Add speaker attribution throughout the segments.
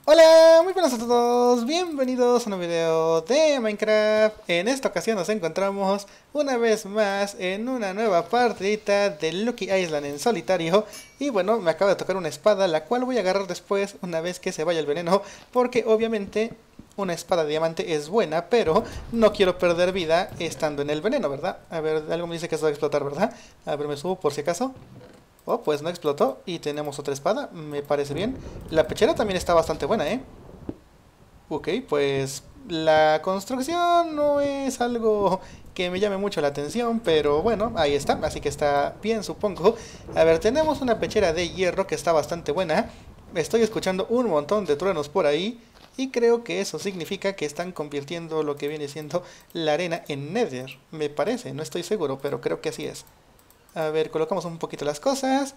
Speaker 1: Hola, muy buenas a todos, bienvenidos a un nuevo video de Minecraft. En esta ocasión nos encontramos una vez más en una nueva partidita de Lucky Island en solitario. Y bueno, me acaba de tocar una espada, la cual voy a agarrar después una vez que se vaya el veneno, porque obviamente una espada de diamante es buena, pero no quiero perder vida estando en el veneno, ¿verdad? A ver, algo me dice que esto va a explotar, ¿verdad? A ver, me subo por si acaso. Oh, pues no explotó y tenemos otra espada, me parece bien. La pechera también está bastante buena, ¿eh? Ok, pues la construcción no es algo que me llame mucho la atención, pero bueno, ahí está, así que está bien, supongo. A ver, tenemos una pechera de hierro que está bastante buena. Estoy escuchando un montón de truenos por ahí y creo que eso significa que están convirtiendo lo que viene siendo la arena en Nether. Me parece, no estoy seguro, pero creo que así es. A ver, colocamos un poquito las cosas.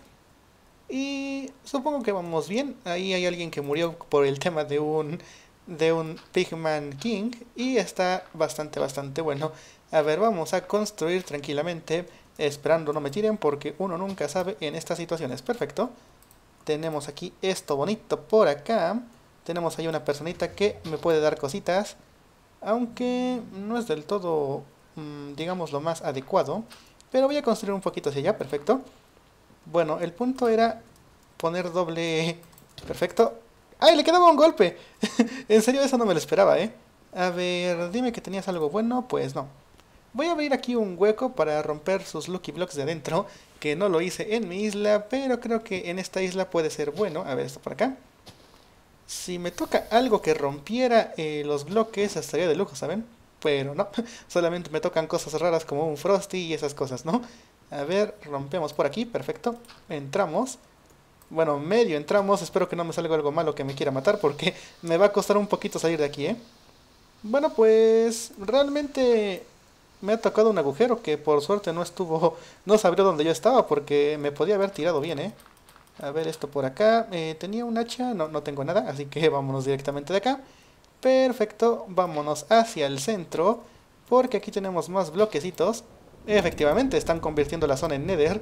Speaker 1: Y supongo que vamos bien. Ahí hay alguien que murió por el tema de un Pigman King. Y está bastante bueno. A ver, vamos a construir tranquilamente. Esperando no me tiren porque uno nunca sabe en estas situaciones. Perfecto. Tenemos aquí esto bonito por acá. Tenemos ahí una personita que me puede dar cositas. Aunque no es del todo, digamos, lo más adecuado. Pero voy a construir un poquito hacia allá. Perfecto. Bueno, el punto era poner doble... Perfecto. ¡Ay, le quedaba un golpe! En serio, eso no me lo esperaba, ¿eh? A ver, dime que tenías algo bueno. Pues no. Voy a abrir aquí un hueco para romper sus Lucky Blocks de adentro, que no lo hice en mi isla, pero creo que en esta isla puede ser bueno. A ver, esto por acá. Si me toca algo que rompiera los bloques, estaría de lujo, ¿saben? Pero no, solamente me tocan cosas raras como un Frosty y esas cosas, ¿no? A ver, rompemos por aquí, perfecto. Entramos. Bueno, medio entramos, espero que no me salga algo malo que me quiera matar porque me va a costar un poquito salir de aquí, ¿eh? Bueno, pues realmente me ha tocado un agujero que por suerte no estuvo, no sabría dónde yo estaba porque me podía haber tirado bien, ¿eh? A ver esto por acá, tenía un hacha, no, no tengo nada, así que vámonos directamente de acá. Perfecto, vámonos hacia el centro porque aquí tenemos más bloquecitos. Efectivamente, están convirtiendo la zona en Nether.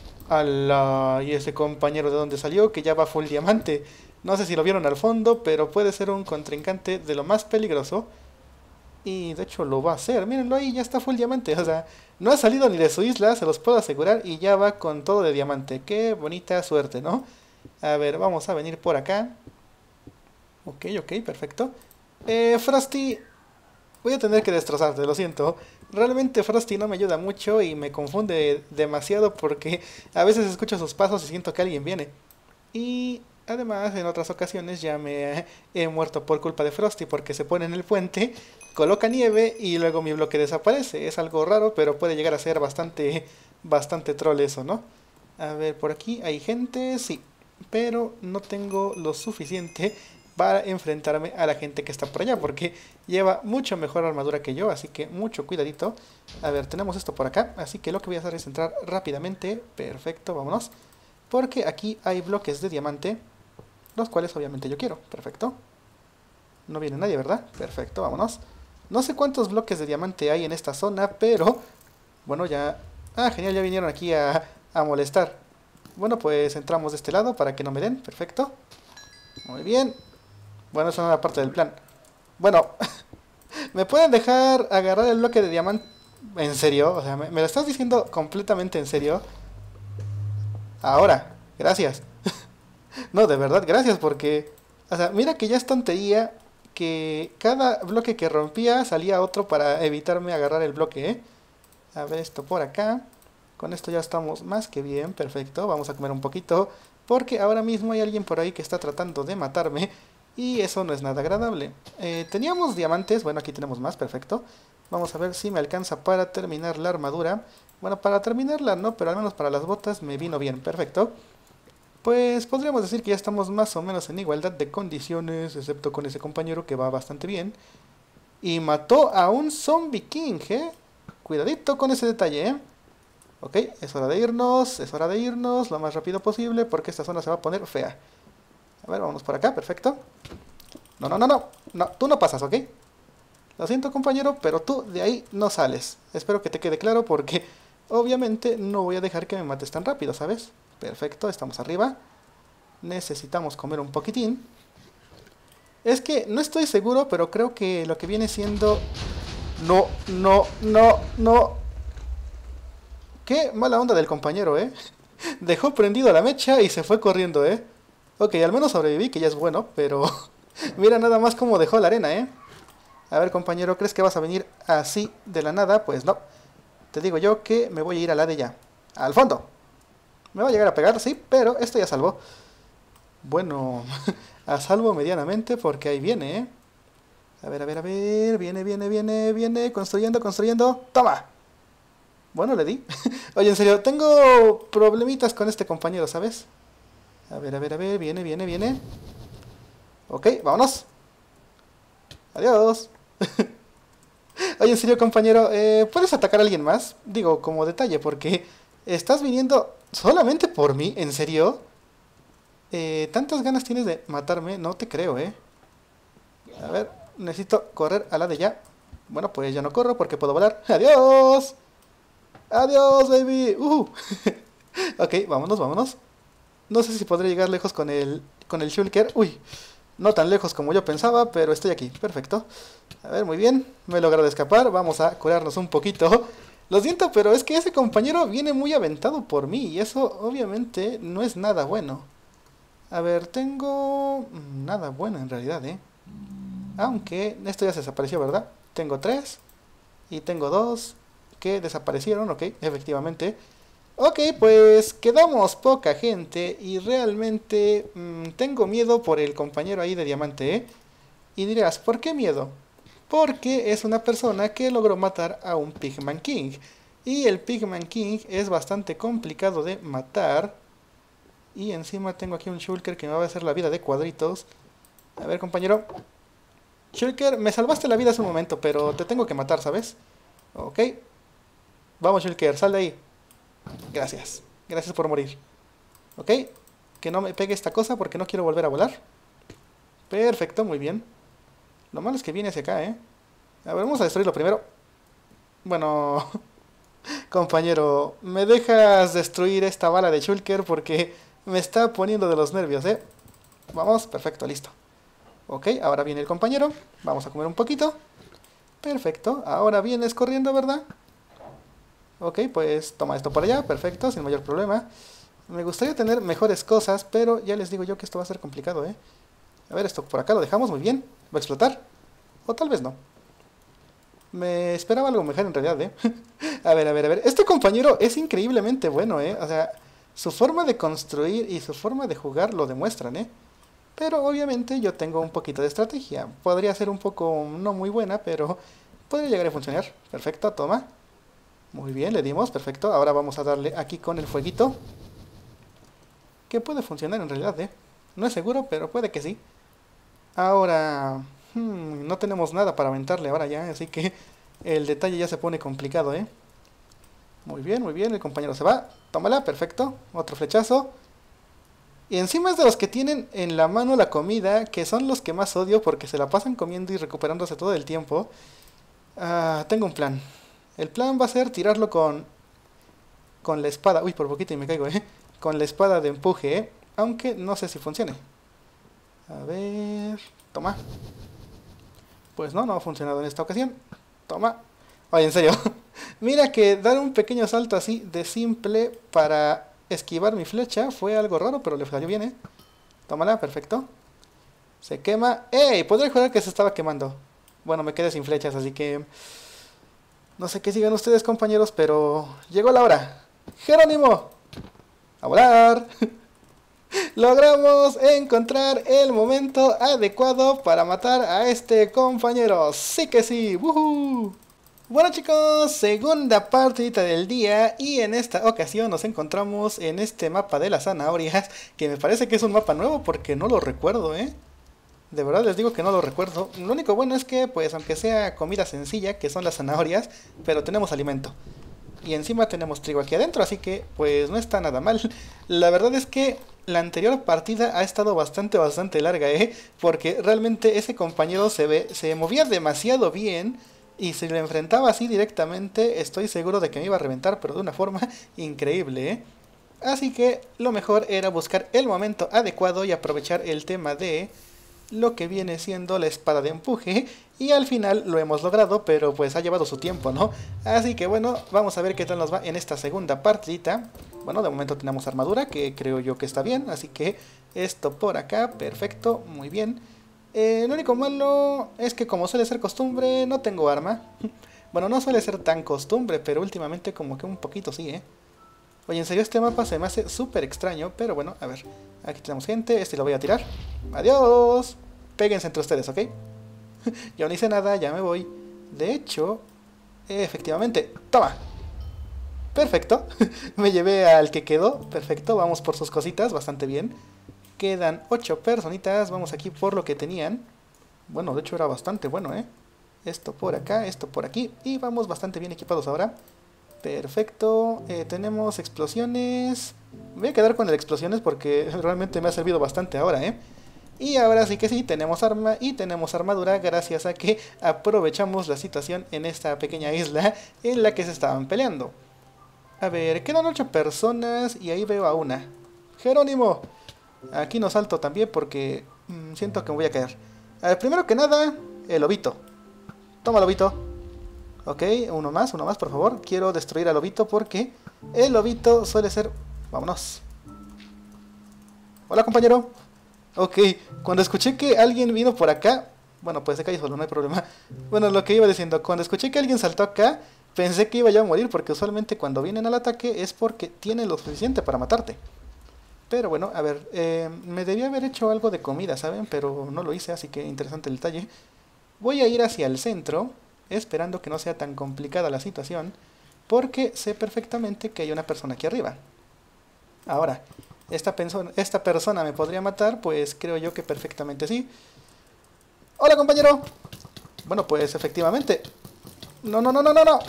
Speaker 1: Ala, y ese compañero de donde salió que ya va full diamante. No sé si lo vieron al fondo, pero puede ser un contrincante de lo más peligroso. Y de hecho lo va a hacer. Mírenlo ahí, ya está full diamante. O sea, no ha salido ni de su isla, se los puedo asegurar. Y ya va con todo de diamante. Qué bonita suerte, ¿no? A ver, vamos a venir por acá. Ok, ok, perfecto. Frosty, voy a tener que destrozarte, lo siento. Realmente Frosty no me ayuda mucho y me confunde demasiado porque a veces escucho sus pasos y siento que alguien viene. Y además en otras ocasiones ya me he muerto por culpa de Frosty porque se pone en el puente, coloca nieve y luego mi bloque desaparece. Es algo raro, pero puede llegar a ser bastante troll eso, ¿no? A ver, por aquí hay gente, sí, pero no tengo lo suficiente para enfrentarme a la gente que está por allá, porque lleva mucho mejor armadura que yo, así que mucho cuidadito. A ver, tenemos esto por acá, así que lo que voy a hacer es entrar rápidamente. Perfecto, vámonos. Porque aquí hay bloques de diamante, los cuales obviamente yo quiero. Perfecto. No viene nadie, ¿verdad? Perfecto, vámonos. No sé cuántos bloques de diamante hay en esta zona, pero... Bueno, ya... Ah, genial, ya vinieron aquí a molestar. Bueno, pues entramos de este lado para que no me den. Perfecto. Muy bien. Bueno, eso no era parte del plan. Bueno, ¿me pueden dejar agarrar el bloque de diamante? ¿En serio? O sea, ¿me lo estás diciendo completamente en serio? Ahora, gracias. No, de verdad, gracias porque... O sea, mira que ya es tontería que cada bloque que rompía salía otro para evitarme agarrar el bloque, ¿eh? A ver esto por acá. Con esto ya estamos más que bien, perfecto. Vamos a comer un poquito porque ahora mismo hay alguien por ahí que está tratando de matarme y eso no es nada agradable. Teníamos diamantes, bueno, aquí tenemos más, perfecto. Vamos a ver si me alcanza para terminar la armadura. Bueno, para terminarla no, pero al menos para las botas me vino bien, perfecto. Pues podríamos decir que ya estamos más o menos en igualdad de condiciones, excepto con ese compañero que va bastante bien. Y mató a un zombie king, ¿eh? Cuidadito con ese detalle, ¿eh? Ok, es hora de irnos lo más rápido posible porque esta zona se va a poner fea. A ver, vamos por acá, perfecto. No, no, no, no, no, tú no pasas, ¿ok? Lo siento compañero, pero tú de ahí no sales. Espero que te quede claro porque obviamente no voy a dejar que me mates tan rápido, ¿sabes? Perfecto, estamos arriba. Necesitamos comer un poquitín. Es que no estoy seguro, pero creo que lo que viene siendo... No, no, no, no. Qué mala onda del compañero, ¿eh? Dejó prendido la mecha y se fue corriendo, ¿eh? Ok, al menos sobreviví, que ya es bueno, pero... Mira nada más cómo dejó la arena, ¿eh? A ver, compañero, ¿crees que vas a venir así de la nada? Pues no. Te digo yo que me voy a ir a la de ya. Al fondo. Me va a llegar a pegar, sí, pero esto ya salvó. Bueno, a salvo medianamente porque ahí viene, ¿eh? A ver, a ver, a ver. Viene, viene, viene, viene. Construyendo, construyendo. ¡Toma! Bueno, le di. Oye, en serio, tengo problemitas con este compañero, ¿sabes? A ver, a ver, a ver. Viene, viene, viene. Ok, vámonos. Adiós. Oye, en serio, compañero, ¿puedes atacar a alguien más? Digo, como detalle, porque estás viniendo solamente por mí, ¿en serio? ¿Tantas ganas tienes de matarme? No te creo, ¿eh? A ver, necesito correr a la de ya. Bueno, pues ya no corro porque puedo volar. ¡Adiós! ¡Adiós, baby! Ok, vámonos, vámonos. No sé si podré llegar lejos con el Shulker. Uy, no tan lejos como yo pensaba, pero estoy aquí. Perfecto. A ver, muy bien. Me he logrado escapar. Vamos a curarnos un poquito. Lo siento, pero es que ese compañero viene muy aventado por mí. Y eso obviamente no es nada bueno. A ver, tengo... Nada bueno en realidad, ¿eh? Aunque esto ya se desapareció, ¿verdad? Tengo 3 y tengo 2 que desaparecieron, ok, efectivamente. Ok, pues quedamos poca gente y realmente tengo miedo por el compañero ahí de diamante, ¿eh? Y dirás, ¿por qué miedo? Porque es una persona que logró matar a un Pigman King. Y el Pigman King es bastante complicado de matar. Y encima tengo aquí un Shulker que me va a hacer la vida de cuadritos. A ver, compañero. Shulker, me salvaste la vida hace un momento, pero te tengo que matar, ¿sabes? Ok. Vamos, Shulker, sal de ahí. Gracias. Gracias por morir. Ok. Que no me pegue esta cosa porque no quiero volver a volar. Perfecto, muy bien. Lo malo es que viene hacia acá, ¿eh? A ver, vamos a destruirlo primero. Bueno, compañero, ¿me dejas destruir esta bala de Shulker? Porque me está poniendo de los nervios, ¿eh? Vamos, perfecto, listo. Ok, ahora viene el compañero. Vamos a comer un poquito. Perfecto, ahora vienes corriendo, ¿verdad? Ok, pues toma esto por allá, perfecto, sin mayor problema. Me gustaría tener mejores cosas, pero ya les digo yo que esto va a ser complicado, ¿eh? A ver, esto por acá lo dejamos muy bien. ¿Va a explotar? O tal vez no. Me esperaba algo mejor en realidad, ¿eh? A ver, a ver, a ver. Este compañero es increíblemente bueno, ¿eh? O sea, su forma de construir y su forma de jugar lo demuestran, ¿eh? Pero obviamente yo tengo un poquito de estrategia. Podría ser un poco no muy buena, pero podría llegar a funcionar. Perfecto, toma. Muy bien, le dimos, perfecto. Ahora vamos a darle aquí con el fueguito. Que puede funcionar en realidad, ¿eh? No es seguro, pero puede que sí. Ahora... no tenemos nada para aventarle ahora ya, así que el detalle ya se pone complicado, ¿eh? Muy bien, el compañero se va. Tómala, perfecto. Otro flechazo. Y encima es de los que tienen en la mano la comida, que son los que más odio porque se la pasan comiendo y recuperándose todo el tiempo. Tengo un plan. El plan va a ser tirarlo con la espada. Uy, por poquito y me caigo, ¿eh? Con la espada de empuje, ¿eh? Aunque no sé si funcione. A ver... Toma. Pues no, no ha funcionado en esta ocasión. Toma. Oye, en serio. Mira que dar un pequeño salto así de simple para esquivar mi flecha fue algo raro, pero le salió bien, ¿eh? Tómala, perfecto. Se quema. ¡Ey! Podría jurar que se estaba quemando. Bueno, me quedé sin flechas, así que... No sé qué sigan ustedes, compañeros, pero... Llegó la hora. ¡Jerónimo! ¡A volar! Logramos encontrar el momento adecuado para matar a este compañero. ¡Sí que sí! ¡Woohoo! Bueno, chicos, segunda partidita del día y en esta ocasión nos encontramos en este mapa de las zanahorias, que me parece que es un mapa nuevo porque no lo recuerdo, ¿eh? De verdad les digo que no lo recuerdo. Lo único bueno es que, pues, aunque sea comida sencilla, que son las zanahorias, pero tenemos alimento. Y encima tenemos trigo aquí adentro, así que, pues, no está nada mal. La verdad es que la anterior partida ha estado bastante larga, ¿eh? Porque realmente ese compañero se movía demasiado bien. Y si lo enfrentaba así directamente, estoy seguro de que me iba a reventar, pero de una forma increíble, ¿eh? Así que lo mejor era buscar el momento adecuado y aprovechar el tema de lo que viene siendo la espada de empuje. Y al final lo hemos logrado, pero pues ha llevado su tiempo, ¿no? Así que bueno, vamos a ver qué tal nos va en esta segunda partidita. Bueno, de momento tenemos armadura, que creo yo que está bien, así que esto por acá, perfecto, muy bien. Lo único malo es que, como suele ser costumbre, no tengo arma. Bueno, no suele ser tan costumbre, pero últimamente como que un poquito sí, ¿eh? Oye, en serio, este mapa se me hace súper extraño, pero bueno, a ver. Aquí tenemos gente, este lo voy a tirar. ¡Adiós! Péguense entre ustedes, ¿ok? Yo no hice nada, ya me voy. De hecho, efectivamente, ¡toma! Perfecto, me llevé al que quedó, perfecto, vamos por sus cositas, bastante bien. Quedan 8 personitas, vamos aquí por lo que tenían. Bueno, de hecho era bastante bueno, ¿eh? Esto por acá, esto por aquí, y vamos bastante bien equipados ahora. Perfecto, tenemos explosiones. Voy a quedar con las explosiones porque realmente me ha servido bastante ahora, ¿eh? Y ahora sí que sí, tenemos arma y tenemos armadura gracias a que aprovechamos la situación en esta pequeña isla en la que se estaban peleando. A ver, quedan 8 personas y ahí veo a una. ¡Jerónimo! Aquí no salto también porque siento que me voy a caer. A ver, primero que nada, el lobito. Toma, lobito. Ok, uno más, por favor. Quiero destruir al lobito porque el lobito suele ser... Vámonos. Hola, compañero. Ok, cuando escuché que alguien vino por acá... Bueno, pues se cayó solo, no hay problema. Bueno, lo que iba diciendo, cuando escuché que alguien saltó acá, pensé que iba yo a morir porque usualmente cuando vienen al ataque es porque tienen lo suficiente para matarte. Pero bueno, a ver, me debía haber hecho algo de comida, ¿saben? Pero no lo hice, así que interesante el detalle. Voy a ir hacia el centro, esperando que no sea tan complicada la situación, porque sé perfectamente que hay una persona aquí arriba. Ahora, esta persona me podría matar, pues creo yo que perfectamente sí. ¡Hola, compañero! Bueno, pues efectivamente. No, no, no, no, no, no.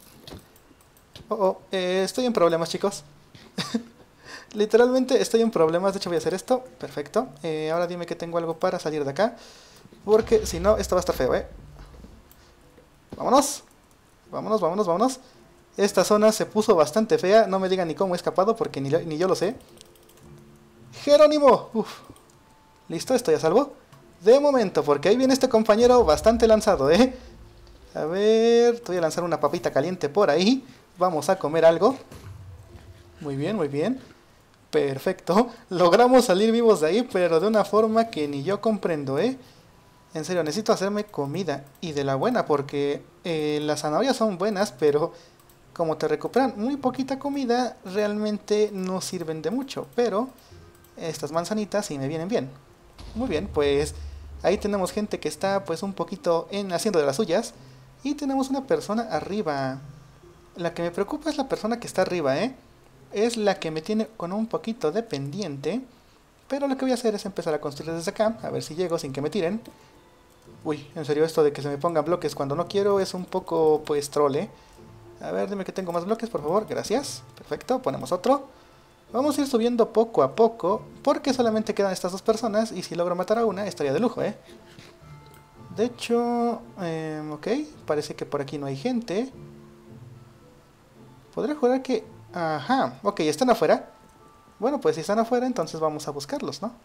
Speaker 1: Estoy en problemas, chicos. Literalmente estoy en problemas, de hecho voy a hacer esto. Perfecto. Ahora dime que tengo algo para salir de acá, porque si no, esto va a estar feo, ¿eh? Vámonos. Vámonos, vámonos, vámonos. Esta zona se puso bastante fea. No me digan ni cómo he escapado porque ni yo lo sé. ¡Jerónimo! Uf. Listo, estoy a salvo. De momento, porque ahí viene este compañero bastante lanzado, ¿eh? A ver, te voy a lanzar una papita caliente por ahí. Vamos a comer algo. Muy bien, muy bien. Perfecto. Logramos salir vivos de ahí, pero de una forma que ni yo comprendo, ¿eh? En serio, necesito hacerme comida y de la buena, porque las zanahorias son buenas, pero como te recuperan muy poquita comida, realmente no sirven de mucho. Pero estas manzanitas sí me vienen bien. Muy bien, pues ahí tenemos gente que está pues un poquito haciendo de las suyas. Y tenemos una persona arriba. La que me preocupa es la persona que está arriba, ¿eh? Es la que me tiene con un poquito de pendiente. Pero lo que voy a hacer es empezar a construir desde acá, a ver si llego sin que me tiren. Uy, en serio, esto de que se me pongan bloques cuando no quiero es un poco, pues, trole. A ver, dime que tengo más bloques, por favor, gracias. Perfecto, ponemos otro. Vamos a ir subiendo poco a poco, porque solamente quedan estas dos personas, y si logro matar a una, estaría de lujo, ¿eh? De hecho, ok, parece que por aquí no hay gente. Podría jurar que... Ajá, ok, están afuera. Bueno, pues si están afuera, entonces vamos a buscarlos, ¿no?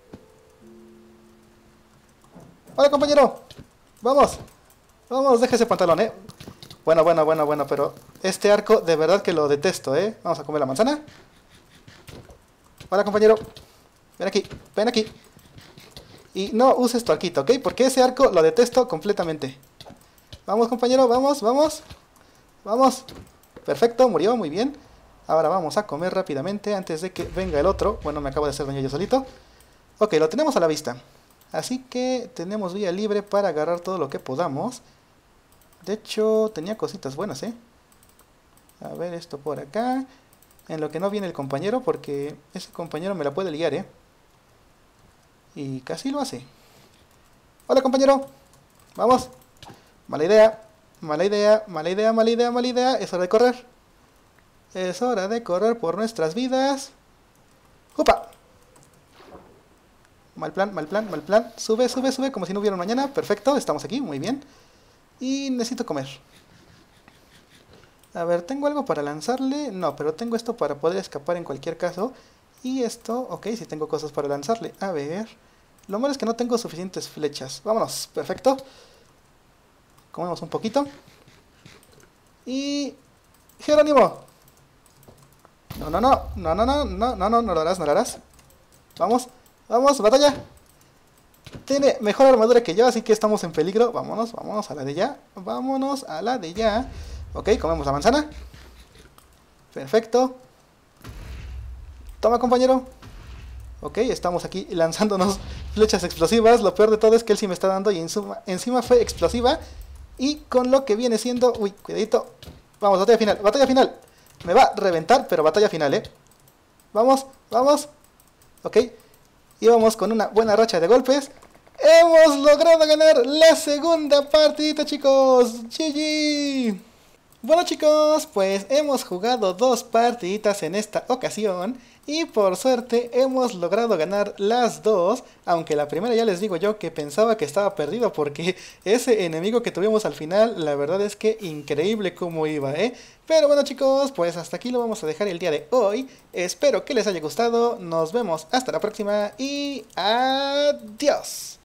Speaker 1: ¡Hola, compañero! ¡Vamos! ¡Vamos, deja ese pantalón, eh! Bueno, bueno, bueno, bueno, pero este arco de verdad que lo detesto, ¿eh? Vamos a comer la manzana. Hola, compañero. Ven aquí, ven aquí. Y no uses tu arquito, ¿ok? Porque ese arco lo detesto completamente. Vamos, compañero, vamos, vamos. Vamos. Perfecto, murió, muy bien. Ahora vamos a comer rápidamente antes de que venga el otro. Bueno, me acabo de hacer daño yo solito. Ok, lo tenemos a la vista. Así que tenemos vía libre para agarrar todo lo que podamos. De hecho, tenía cositas buenas, ¿eh? A ver, esto por acá. En lo que no viene el compañero, porque ese compañero me la puede liar, ¿eh? Y casi lo hace. Hola, compañero. Vamos. Mala idea. Mala idea, mala idea, mala idea, mala idea. Es hora de correr. Es hora de correr por nuestras vidas. ¡Upa! Mal plan, mal plan, mal plan. Sube, sube, sube, como si no hubiera un mañana. Perfecto, estamos aquí, muy bien. Y necesito comer. A ver, ¿tengo algo para lanzarle? No, pero tengo esto para poder escapar en cualquier caso. Y esto, ok, sí tengo cosas para lanzarle. A ver, Lo malo es que no tengo suficientes flechas. Vámonos, perfecto. Comemos un poquito. Y... Jerónimo. No, no, no, no, no, no, no, no, no, no lo harás, no lo harás. Vamos, vamos, batalla. Tiene mejor armadura que yo, así que estamos en peligro. Vámonos, vámonos a la de ya. Vámonos a la de ya. Ok, comemos la manzana. Perfecto. Toma, compañero. Ok, estamos aquí lanzándonos flechas explosivas. Lo peor de todo es que él sí me está dando y encima fue explosiva. Y con lo que viene siendo... Uy, cuidadito. Vamos, batalla final, batalla final. Me va a reventar, pero batalla final, Vamos, vamos. Ok. Y vamos con una buena racha de golpes. ¡Hemos logrado ganar la segunda partidita, chicos! ¡GG! Bueno, chicos, pues hemos jugado 2 partiditas en esta ocasión. Y por suerte hemos logrado ganar las 2. Aunque la primera ya les digo yo que pensaba que estaba perdido, porque ese enemigo que tuvimos al final, la verdad es que increíble cómo iba, Pero bueno, chicos, pues hasta aquí lo vamos a dejar el día de hoy. Espero que les haya gustado. Nos vemos hasta la próxima y adiós.